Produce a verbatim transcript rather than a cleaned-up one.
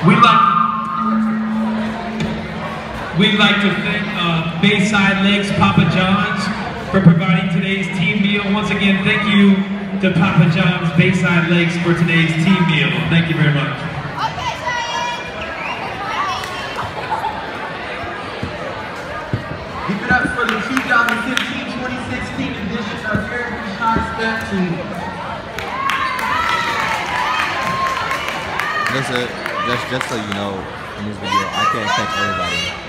We'd like, we'd like to thank uh, Bayside Lakes Papa John's for providing today's team meal. Once again, thank you to Papa John's Bayside Lakes for today's team meal. Thank you very much. Give it up for the two thousand fifteen twenty sixteen edition of Heritage Shine Step Team. Listen, just, just so you know, in this video, I can't catch everybody.